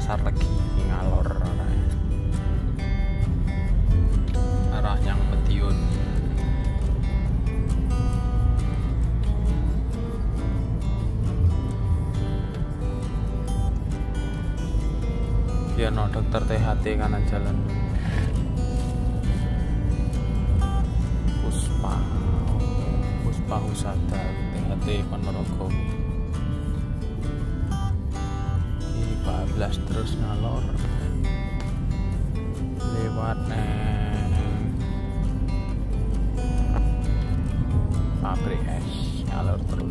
Pasar Legi ngalor arah yang Madiun. Ya no dokter THT kanan jalan. Puspa Husada THT Ponorogo. 14 terus ngalor lewat pabrik es ngalor terus.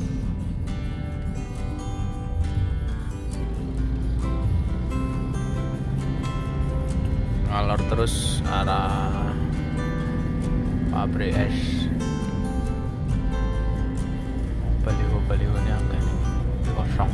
Ngalor terus arah pabrik es. Baliho ini angka ini kosong.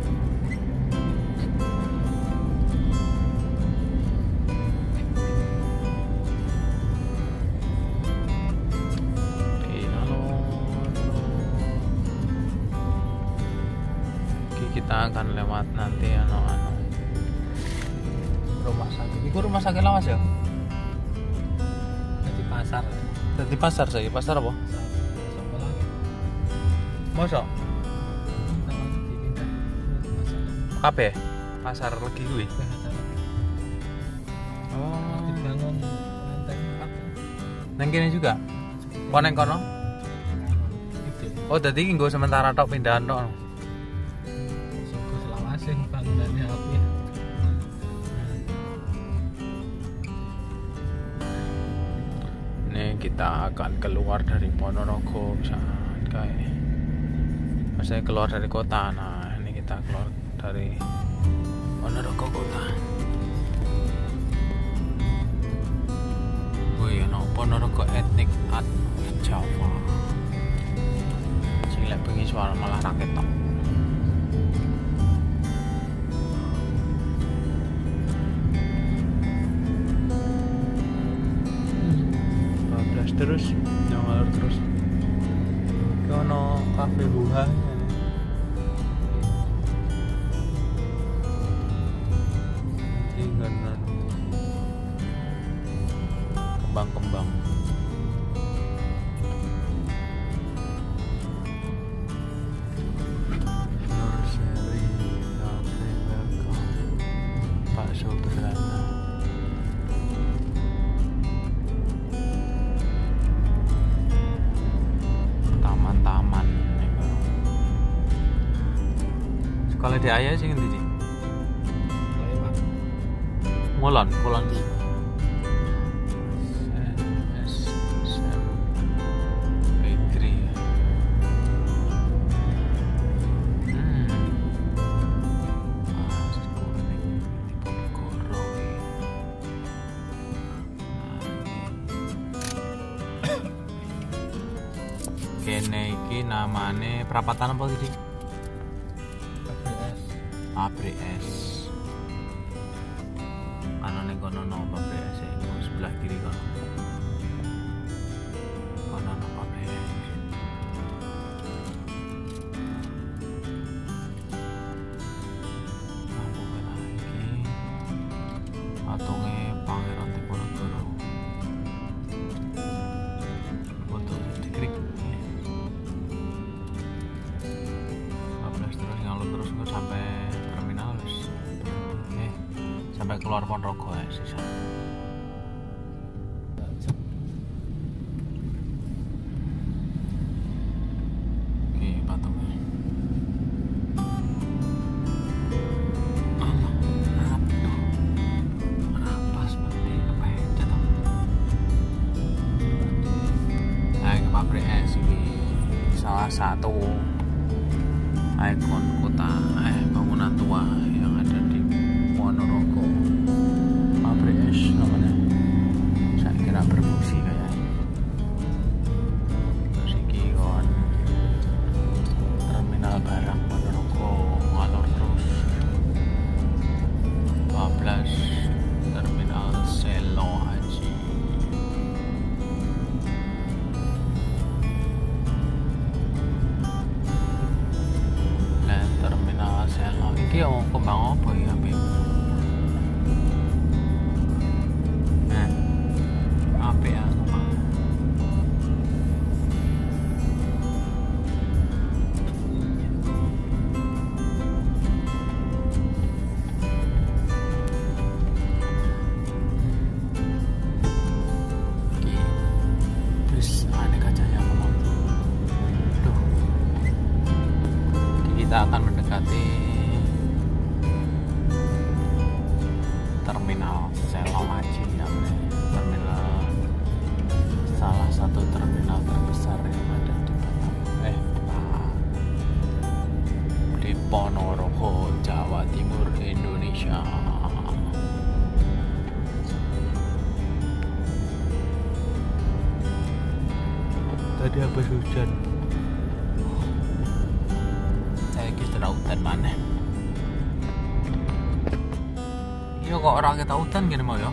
Kita akan lewat nanti rumah sakit. Itu rumah sakit lawas ya? Di pasar. Di pasar saya. Pasar apa? Mosok? Kabeh? Pasar Legi kuwi. Oh, dibangun lantai 4. Nang kene juga? Kok nang kono? Oh, dadi nggo sementara tok pindahan tok. Bangunannya apa ya? Ini kita akan keluar dari Ponorogo kayak saya keluar dari kota. Nah ini kita keluar dari Ponorogo kota. Wih, no Ponorogo Ethnic Art Java. Sing lek bengi suara malah raket tok. Terus ngalor terus kono kafe buah kembang-kembang. Nursery Cafe Welcome Pak Sobrana. Kalau di ayah sih ngendi? Ngulon di Bakery. Kene iki namane perapatan apa iki? Pabrik es. Ana ning kono no pabrik es iki sebelah kiri kono. Kono no pabrik es. Lampu merah iki patunge Pangeran Diponegoro. Foto dikrik. 15 terus ngalur terus sampai sampai keluar Ponorogo ya sisa. Oke, patungnya. Allah, aduh, rapas seperti kepencet. Nah, ke pabrik es ini salah satu ikon kota bangunan tua yang ada di Ponorogo. Pabrik es namanya. Saya kira berfungsi kayak. Terus iki kon terminal barang Ponorogo ngalor terus. 12 terminal Selo Haji. Nah, terminal Selo iki kembang apa ya, Bim? Masya. Tadi habis hujan. Saya kira hujan mana? Iya kok orang kita hujan gini mau ya?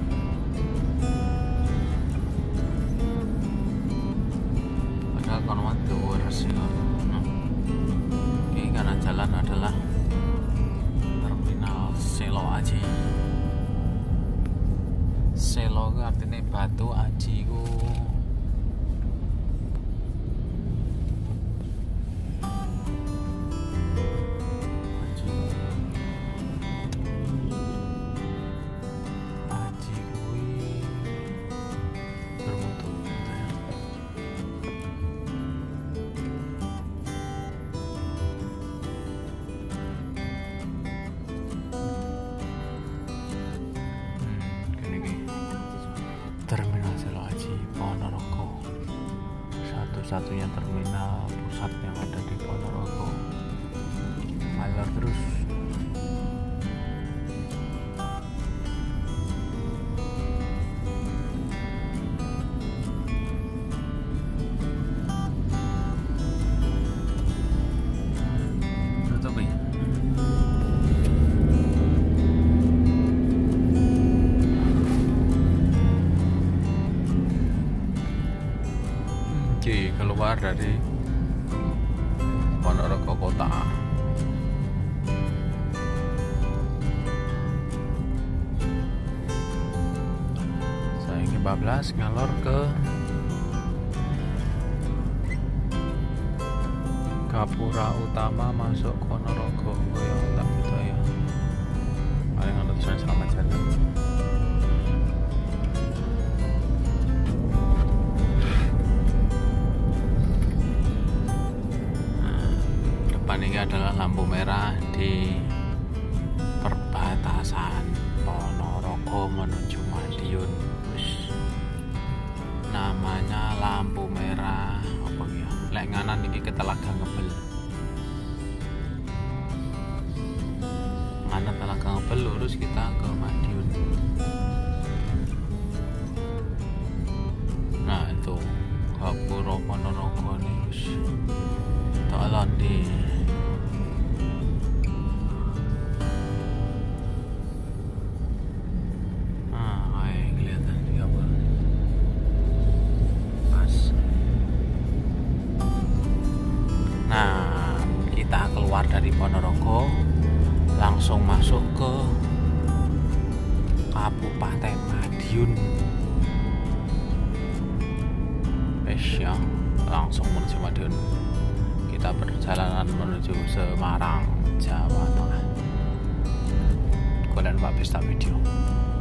Padahal kan waktu sih. Ini kanan jalan adalah terminal Selo Aji. Selo itu artinya batu, Aji itu Terminal Selo Aji Ponorogo, satu-satunya terminal pusat yang ada di Ponorogo. Alur terus. Tutup ya. Keluar dari Ponorogo kota. Saya ingin 14 ngalor ke Gapura Utama masuk Ponorogo. Oh ya, tak gitu ya. Paling ada tulisan selamat jalan. Ini adalah lampu merah di perbatasan Ponorogo menuju Madiun. Namanya lampu merah apa ya? Lek nganan iki ke Telaga Ngebel. Nganan Telaga Ngebel lurus kita ke Madiun. Nah itu Gapura Ponorogo nih. Tolong di keluar dari Ponorogo langsung masuk ke Kabupaten Madiun. Ya, langsung menuju Madiun. Kita perjalanan menuju Semarang, Jawa Tengah. Kalian Pak Pesta Video.